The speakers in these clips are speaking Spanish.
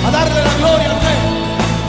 a darle la gloria al Rey.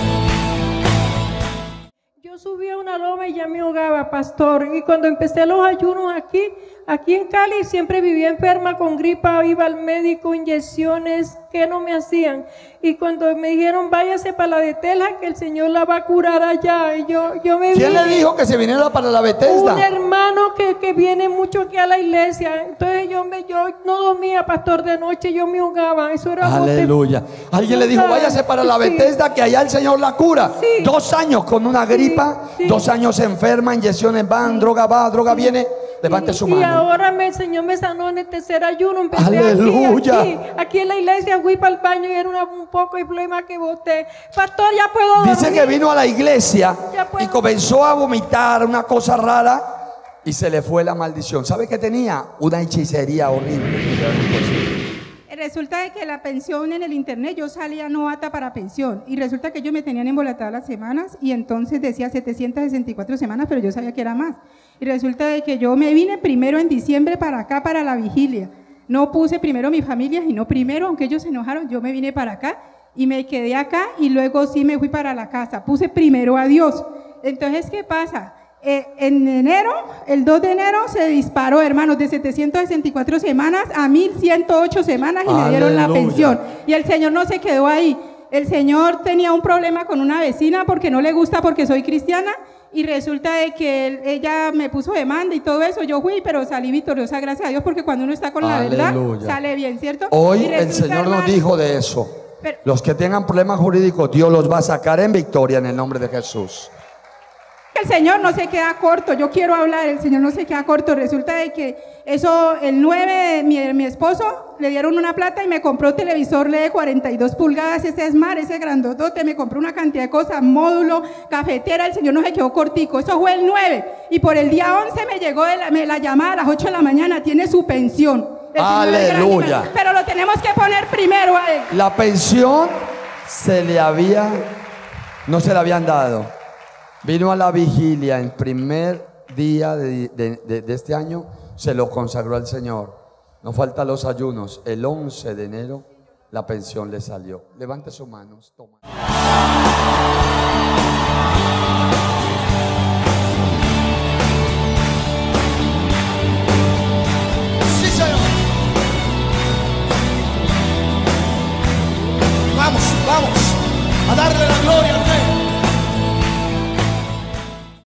Yo subí a una loma y ya me ahogaba, pastor. Y cuando empecé los ayunos aquí en Cali, siempre vivía enferma con gripa, iba al médico, inyecciones, que no me hacían. Y cuando me dijeron, váyase para la Bethesda, que el Señor la va a curar allá. Y yo me ¿Quién le dijo que se viniera para la Bethesda? Un hermano que viene mucho aquí a la iglesia. Entonces yo no dormía, pastor, de noche, yo me ahogaba. Eso era aleluya. Alguien le dijo, váyase para la Bethesda, que allá el Señor la cura. Sí. 2 años con una gripa, 2 años enferma, inyecciones van, droga va, droga viene. Levante su mano. Y ahora el Señor me sanó en el tercer ayuno. Empecé aleluya. Aquí en la iglesia fui para el baño y era un poco de problema que boté. Pastor, ya puedo dormir. Dice que vino a la iglesia y comenzó a vomitar una cosa rara y se le fue la maldición. ¿Sabe qué tenía? Una hechicería horrible. Resulta de que la pensión en el internet, yo salía novata para pensión y resulta que ellos me tenían embolatadas las semanas y entonces decía 764 semanas, pero yo sabía que era más. Y resulta de que yo me vine primero en diciembre para acá, para la vigilia. No puse primero mi familia, sino primero, aunque ellos se enojaron, yo me vine para acá y me quedé acá y luego sí me fui para la casa. Puse primero a Dios. Entonces, ¿qué pasa? En enero, el 2 de enero se disparó, hermanos, de 764 semanas a 1108 semanas y me dieron la pensión. Y el Señor no se quedó ahí. El Señor tenía un problema con una vecina porque no le gusta porque soy cristiana y resulta de que ella me puso demanda y todo eso. Yo fui, pero salí victoriosa, gracias a Dios, porque cuando uno está con la verdad, sale bien, ¿cierto? Hoy el Señor nos dijo de eso. Los que tengan problemas jurídicos, Dios los va a sacar en victoria en el nombre de Jesús. El Señor no se queda corto, yo quiero hablar, el Señor no se queda corto. Resulta de que eso, el 9, mi esposo le dieron una plata y me compró televisor LED 42 pulgadas, ese Smart, ese grandotote, me compró una cantidad de cosas, módulo, cafetera, el Señor no se quedó cortico. Eso fue el 9 y por el día 11 me llegó la llamada a las 8 de la mañana, tiene su pensión. Aleluya. Pero lo tenemos que poner primero a él. La pensión no se le habían dado. Vino a la vigilia, el primer día de este año, se lo consagró al Señor. No faltan los ayunos. El 11 de enero la pensión le salió. Levante sus manos. Toma. Sí, Señor. Vamos a darle la gloria.